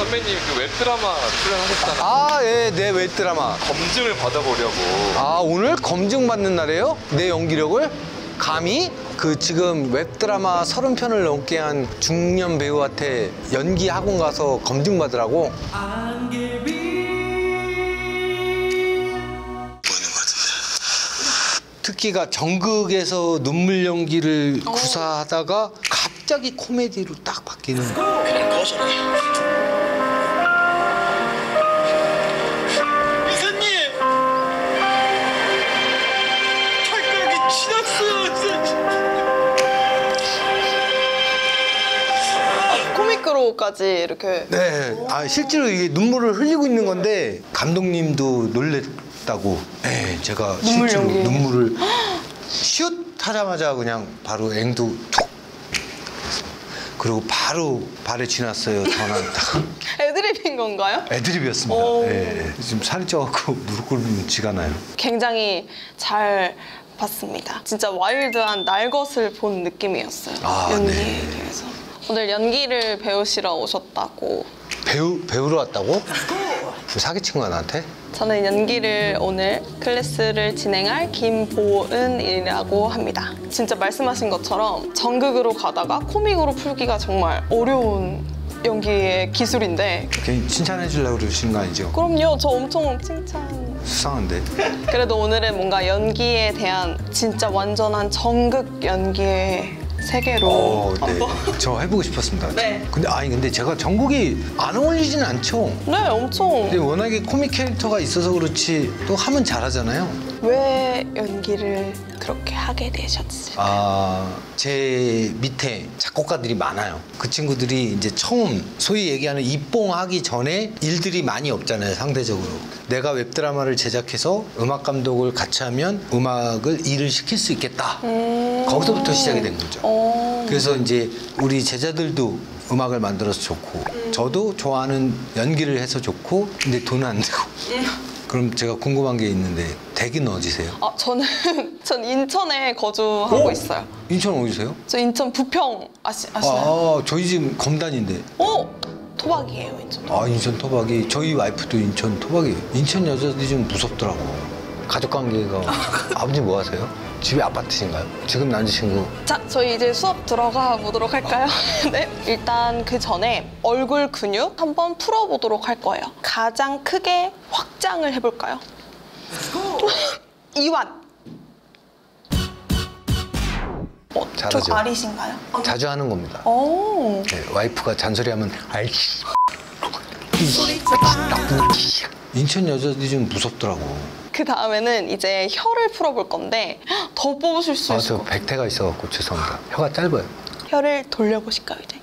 선배님 그 웹드라마 출연하셨잖아요. 아, 예, 내 웹드라마. 검증을 받아보려고. 아, 오늘 검증 받는 날이에요? 내 연기력을? 감히? 그 지금 웹드라마 30편을 넘게 한 중년 배우한테 연기 학원 가서 검증 받으라고? 특기가 정극에서 눈물 연기를 구사하다가 갑자기 코미디로 딱 바뀌는. 그냥 꺼져라. 이사님! 찰떡이 지났어요, 코믹으로까지 이렇게. 네, 아, 실제로 이게 눈물을 흘리고 있는 건데 감독님도 놀랬다고. 네, 제가 눈물 실제로 연기. 눈물을 슛 하자마자 그냥 바로 앵두 툭. 그리고 바로 발에 지났어요. 전화 딱. 애드립인 건가요? 애드립이었습니다. 네, 지금 살이 쪄갖고 무릎 꿇으면 쥐가 나요. 굉장히 잘 봤습니다. 진짜 와일드한 날것을 본 느낌이었어요. 아, 연기에 네. 대해서. 오늘 연기를 배우시러 오셨다고. 배우러 왔다고? 사기친 거야 나한테? 저는 연기를 오늘 클래스를 진행할 김보은이라고 합니다. 진짜 말씀하신 것처럼 정극으로 가다가 코믹으로 풀기가 정말 어려운 연기의 기술인데. 괜히 칭찬해 주려고 그러시는 거 아니죠? 그럼요, 저 엄청 칭찬. 수상한데? 그래도 오늘은 뭔가 연기에 대한 진짜 완전한 정극 연기의 세계로 네. 한번. 저 해보고 싶었습니다. 네. 근데 제가 정국이 안 어울리진 않죠? 네, 엄청. 근데 워낙에 코믹 캐릭터가 있어서 그렇지 또 하면 잘하잖아요. 왜 연기를 그렇게 하게 되셨어요? 아, 제 밑에 작곡가들이 많아요. 그 친구들이 이제 처음 소위 얘기하는 입봉하기 전에 일들이 많이 없잖아요, 상대적으로. 내가 웹드라마를 제작해서 음악 감독을 같이 하면 음악을 일을 시킬 수 있겠다. 거기서부터 시작이 된 거죠. 그래서 이제 우리 제자들도 음악을 만들어서 좋고 저도 좋아하는 연기를 해서 좋고 근데 돈은 안 되고. 그럼 제가 궁금한 게 있는데 댁은 어디세요? 아, 전 인천에 거주하고 있어요. 인천 어디세요? 저 인천 부평 아시나요? 아, 저희 집 검단인데. 토박이에요, 인천. 아, 인천 토박이. 저희 와이프도 인천 토박이에요. 인천 여자들이 좀 무섭더라고. 가족 관계가. 아버지 뭐 하세요? 집이 아파트신가요? 지금 남자친구. 자, 저희 이제 수업 들어가 보도록 할까요? 네. 일단 그 전에 얼굴 근육 한번 풀어보도록 할 거예요. 가장 크게 확장을 해볼까요? 이완. 잘하죠. 좀 아리신가요? 자주 하는 겁니다. 오. 네, 와이프가 잔소리하면 알지. 인천 여자들이 좀 무섭더라고. 그 다음에는 이제 혀를 풀어볼 건데 더 뽑으실 수 아, 있을 저 것 같아요. 백태가 있어갖고 죄송합니다. 혀가 짧아요. 혀를 돌려보실까요, 이제?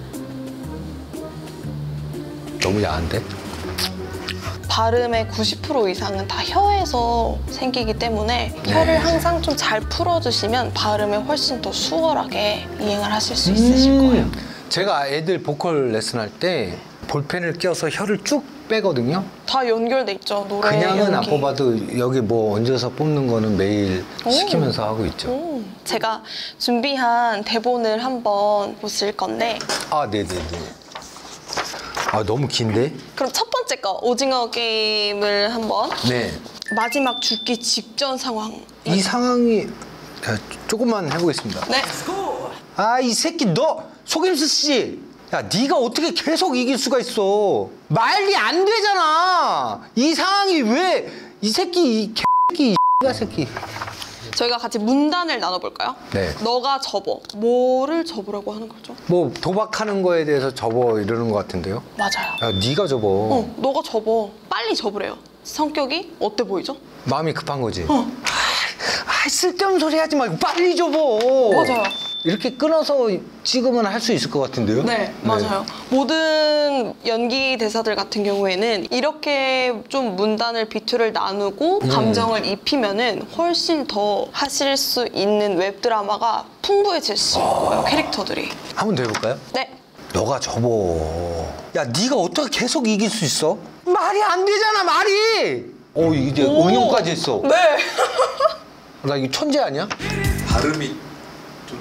너무 야한데? 발음의 90% 이상은 다 혀에서 생기기 때문에 혀를 항상 좀 잘 풀어주시면 발음에 훨씬 더 수월하게 이행을 하실 수 있으실 거예요. 제가 애들 보컬 레슨할 때 볼펜을 껴서 혀를 쭉 빼거든요. 다 연결돼 있죠, 노래, 그냥은 안 연기. 뽑아도 여기 뭐 얹어서 뽑는 거는 매일 시키면서 하고 있죠. 제가 준비한 대본을 한번 보실 건데 아, 네네네. 아, 너무 긴데? 그럼 첫 번째 거 오징어 게임을 한번. 네. 마지막 죽기 직전 상황. 이 상황이 조금만 해보겠습니다. 네. 아, 이 새끼 너 속임수 씨. 야, 네가 어떻게 계속 이길 수가 있어? 말이 안 되잖아. 이 상황이 왜 이 새끼 이 개새끼 이 새끼. 저희가 같이 문단을 나눠볼까요? 네. 너가 접어. 뭐를 접으라고 하는 거죠? 뭐 도박하는 거에 대해서 접어 이러는 것 같은데요? 맞아요. 야, 네가 접어. 너가 접어. 빨리 접으래요. 성격이 어때 보이죠? 마음이 급한 거지. 쓸데없는 소리 하지 말고 빨리 접어. 맞아요. 이렇게 끊어서 찍으면 할 수 있을 것 같은데요? 네, 맞아요. 모든 연기 대사들 같은 경우에는 이렇게 좀 문단을 비투를 나누고 감정을 입히면은 훨씬 더 하실 수 있는 웹드라마가 풍부해질 거예요, 캐릭터들이. 한번 더 해볼까요? 네. 너가 접어. 야, 네가 어떻게 계속 이길 수 있어? 말이 안 되잖아, 말이. 이제 응용까지 했어. 네. 나 이거 천재 아니야? 발음이 좀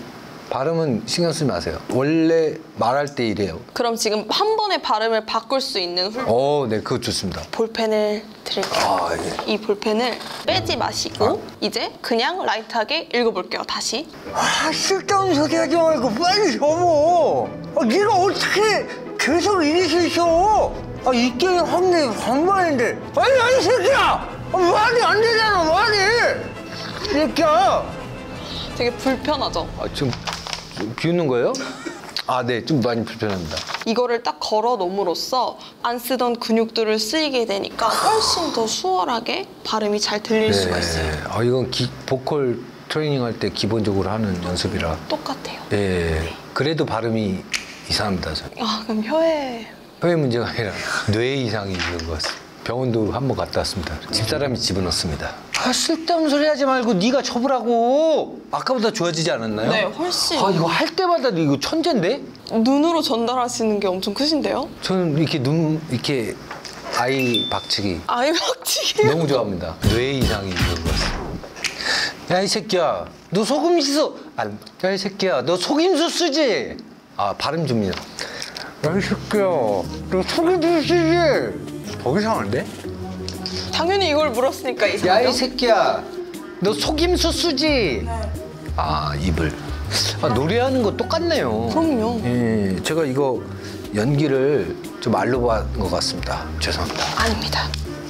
발음은 신경 쓰지 마세요. 원래 말할 때 이래요. 그럼 지금 한 번에 발음을 바꿀 수 있는 네, 그거 좋습니다. 볼펜을 드릴게요. 아, 예. 이 볼펜을 빼지 마시고 이제 그냥 라이트하게 읽어볼게요. 다시. 쓸데없는 소리 하지 말고 빨리 접어. 네가 어떻게 계속 이길 수 있어? 이 게임 확률이 반반인데. 아니, 이 새끼야! 말이 안 되잖아, 말이! 이 새끼야! 되게 불편하죠? 지금 비웃는 거예요? 네, 좀 많이 불편합니다. 이거를 딱 걸어 놓음으로써 안 쓰던 근육들을 쓰이게 되니까 훨씬 더 수월하게 발음이 잘 들릴 수가 있어요. 이건 보컬 트레이닝 할 때 기본적으로 하는 연습이라. 똑같아요. 네. 그래도 발음이 이상합니다, 저는. 그럼 혀에 문제가 아니라 뇌 이상이 있는 것 같습니다. 병원도 한번 갔다 왔습니다. 집사람이 집어넣습니다. 쓸데없는 소리 하지 말고 네가 접으라고. 아까보다 좋아지지 않았나요? 네, 훨씬. 이거 할 때마다 이거 천재인데? 눈으로 전달하시는 게 엄청 크신데요? 저는 이렇게 이렇게 아이 박치기 아이 박치기. 너무 좋아합니다. 뇌 이상이 있는 것 같습니다. 야, 이 새끼야, 너 소금 씻어. 야, 이 새끼야, 너 속임수 쓰지? 발음 줍니다. 야, 이 새끼야, 너 속임수 쓰지? 더 이상한데? 당연히 이걸 물었으니까 야, 이상하죠? 이 새끼야, 너 속임수 쓰지? 입을. 노래하는 거 똑같네요. 그럼요. 예, 제가 이거 연기를 좀 알로한 것 같습니다. 죄송합니다. 아닙니다.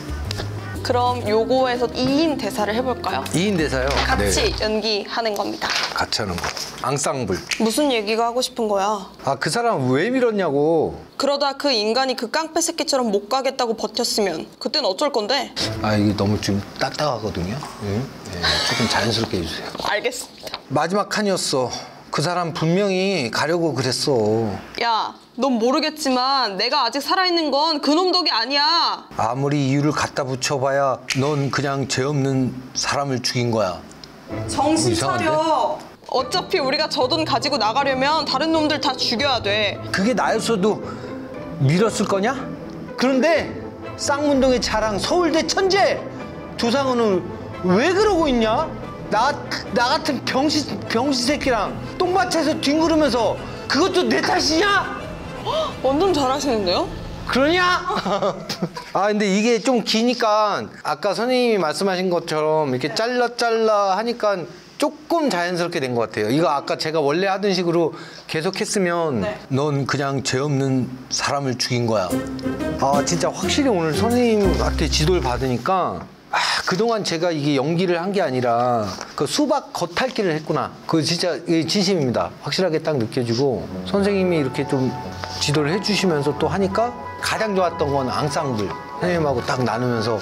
그럼 요거에서 2인 대사를 해볼까요? 2인 대사요? 같이 네. 연기하는 겁니다. 같이 하는 거. 앙상블. 무슨 얘기가 하고 싶은 거야? 그 사람 왜 밀었냐고. 그러다 그 인간이 그 깡패 새끼처럼 못 가겠다고 버텼으면 그땐 어쩔 건데? 이게 너무 좀 딱딱하거든요. 조금 자연스럽게 해주세요. 알겠습니다. 마지막 칸이었어. 그 사람 분명히 가려고 그랬어. 야, 넌 모르겠지만 내가 아직 살아있는 건 그놈 덕이 아니야. 아무리 이유를 갖다 붙여봐야 넌 그냥 죄 없는 사람을 죽인 거야. 정신 이상한데? 차려. 어차피 우리가 저 돈 가지고 나가려면 다른 놈들 다 죽여야 돼. 그게 나였어도 밀었을 거냐? 그런데 쌍문동의 자랑 서울대 천재 조상은은 왜 그러고 있냐? 나 같은 병신 새끼랑 똥밭에서 뒹구르면서 그것도 내 탓이냐? 완전 잘하시는데요? 그러냐? 근데 이게 좀 기니까 아까 선생님이 말씀하신 것처럼 이렇게 잘라 하니까 조금 자연스럽게 된 것 같아요. 이거 아까 제가 원래 하던 식으로 계속 했으면 넌 그냥 죄 없는 사람을 죽인 거야. 진짜 확실히 오늘 선생님한테 지도를 받으니까 그동안 제가 이게 연기를 한 게 아니라 그 수박 겉핥기를 했구나. 그거 진짜 진심입니다. 확실하게 딱 느껴지고 선생님이 이렇게 좀 지도를 해주시면서 또 하니까 가장 좋았던 건 앙상블. 선생님하고 딱 나누면서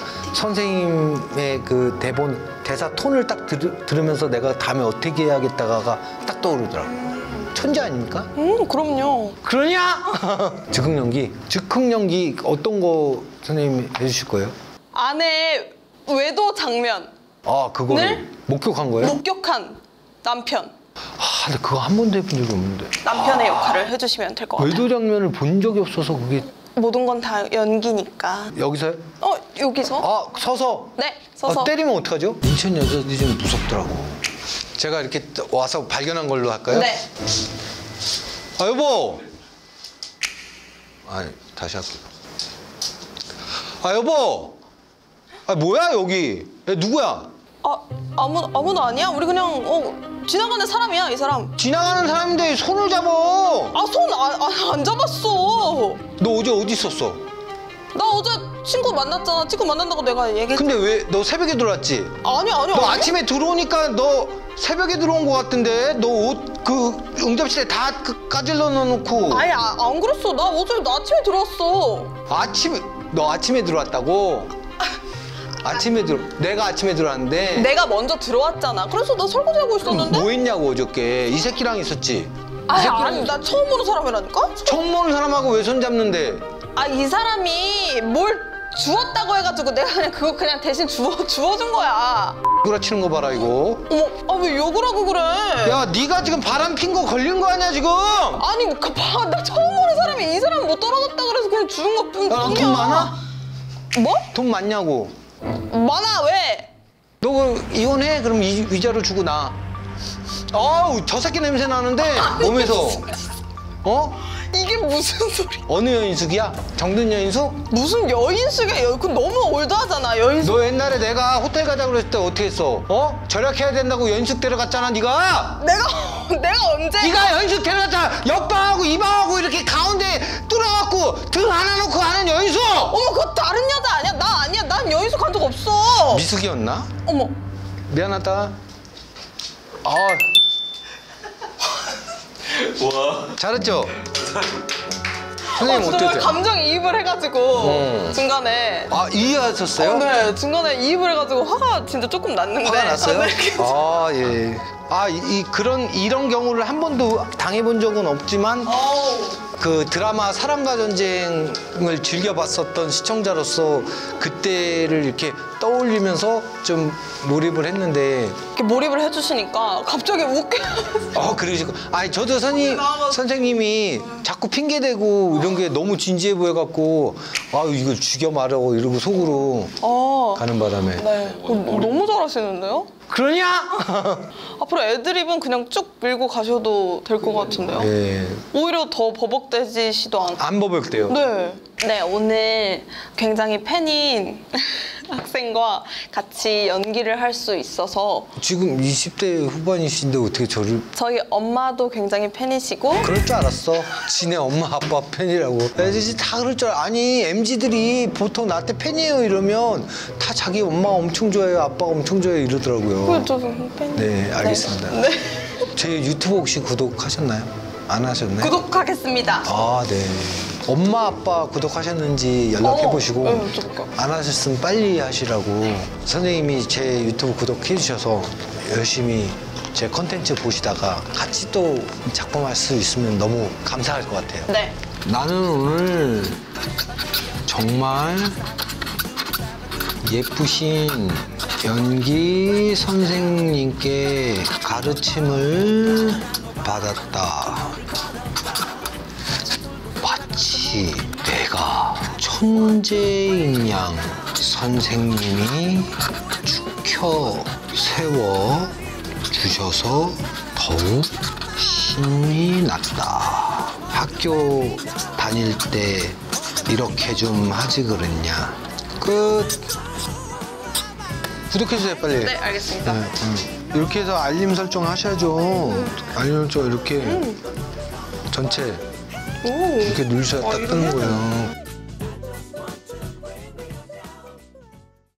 선생님의 그 대사 톤을 딱 들으면서 내가 다음에 어떻게 해야겠다가 딱 떠오르더라고. 천재 아닙니까? 그럼요. 그러냐? 즉흥 연기 어떤 거 선생님이 해주실 거예요? 아내의 외도 장면을 그거를 목격한 거예요? 목격한 남편. 근데 그거 한 번도 해본 적이 없는데. 남편의 역할을 해주시면 될 것 같아요. 외도 장면을 본 적이 없어서 그게. 모든 건 다 연기니까. 여기서요? 여기서? 서서? 네, 서서. 때리면 어떡하죠? 인천 여자들이 좀 무섭더라고. 제가 이렇게 와서 발견한 걸로 할까요? 네. 여보! 다시 할게요. 여보! 뭐야, 여기? 누구야? 아무도 아니야? 우리 그냥 지나가는 사람이야, 이 사람. 지나가는 사람인데 손을 잡어! 손 안 잡았어. 너 어제 어디 있었어? 나 어제 친구 만났잖아. 친구 만난다고 내가 얘기했지. 근데 왜 너 새벽에 들어왔지? 아니. 너 아침에 들어오니까 너 새벽에 들어온 것 같은데 너 옷 그 응접실에 다 까질러 넣어놓고. 안 그랬어. 나 어제 아침에 들어왔어. 너 아침에 들어왔다고? 내가 아침에 들어왔는데. 내가 먼저 들어왔잖아. 그래서 나 설거지하고 있었는데. 뭐 했냐고 어저께. 이 새끼랑 있었지? 아니, 나 처음 보는 사람이라니까? 처음 보는 사람하고 왜 손잡는데? 이 사람이 뭘 주웠다고 해가지고 내가 그냥 그거 대신 주워준 거야. 구라치는 거 봐라 이거. 어머, 왜 욕을 하고 그래? 야, 네가 지금 바람 핀 거 걸린 거 아니야 지금? 아니, 나 처음 보는 사람이 이 사람 못 떨어졌다 그래서 그냥 주는 것 뿐이야. 돈 많아? 뭐? 돈 많냐고. 많아, 왜? 너 이혼해? 그럼 위자료 주고 나. 아우 저 새끼 냄새 나는데 몸에서. 어? 이게 무슨 소리? 어느 여인숙이야? 정든 여인숙? 무슨 여인숙이야? 그건 너무 올드하잖아. 여인숙. 너 옛날에 내가 호텔 가자 그랬을 때 어떻게 했어? 어? 절약해야 된다고 여인숙 데려갔잖아 네가. 내가 언제? 네가 여인숙 데려갔잖아. 옆방하고 이방하고 이렇게 가운데 뚫어갖고 등 하나 놓고 하는 여인숙. 어머 그거 다른 여자 아니야? 나 아니야. 난 여인숙 간 적 없어. 미숙이었나? 어머. 미안하다. 아 와. 잘했죠? 선생님 정말 어땠어요? 감정이입을 해가지고 중간에. 아 이해하셨어요? 네, 중간에 이입을 해가지고 화가 진짜 조금 났는데. 화가 났어요? 아, 네. 아 예. 아 이런 경우를 한 번도 당해본 적은 없지만 그 드라마 사랑과 전쟁을 즐겨봤었던 시청자로서 그때를 이렇게 떠올리면서 좀 몰입을 했는데. 이렇게 몰입을 해주시니까 갑자기 웃겨. 그러시고. 아니 저도 선생님이 자꾸 핑계대고 이런 게 너무 진지해 보여갖고 이걸 죽여 말하고 이러고 속으로 가는 바람에. 네. 너무 잘하시는데요? 그러냐? 앞으로 애드립은 그냥 쭉 밀고 가셔도 될 것 같은데요? 예. 오히려 더 버벅대지시도 않고. 안 버벅대요. 네. 네, 오늘 굉장히 팬인 학생과 같이 연기를 할 수 있어서 지금 20대 후반이신데 어떻게 저를. 저희 엄마도 굉장히 팬이시고 그럴 줄 알았어. 지네 엄마 아빠 팬이라고. 애들이 다 그럴 줄 아니 MZ들이 보통 나한테 팬이에요 이러면 다 자기 엄마 엄청 좋아해요 아빠가 엄청 좋아해요 이러더라고요. 저도 팬. 네 알겠습니다. 네. 제 유튜브 혹시 구독하셨나요? 안 하셨나요? 구독하겠습니다. 아 네. 엄마 아빠 구독하셨는지 연락해보시고 네, 어떡해. 안 하셨으면 빨리 하시라고. 선생님이 제 유튜브 구독해 주셔서 열심히 제 컨텐츠 보시다가 같이 또 작품할 수 있으면 너무 감사할 것 같아요. 네. 나는 오늘 정말 예쁘신 연기 선생님께 가르침을 받았다. 마치 내가 천재인 양 선생님이 축혀 세워 주셔서 더욱 신이 났다. 학교 다닐 때 이렇게 좀 하지 그랬냐. 끝. 구독해주세요 빨리. 네, 알겠습니다. 이렇게 해서 알림 설정 하셔야죠. 알림 설정 이렇게 전체 이렇게 누르셔야 딱 뜨는 거예요.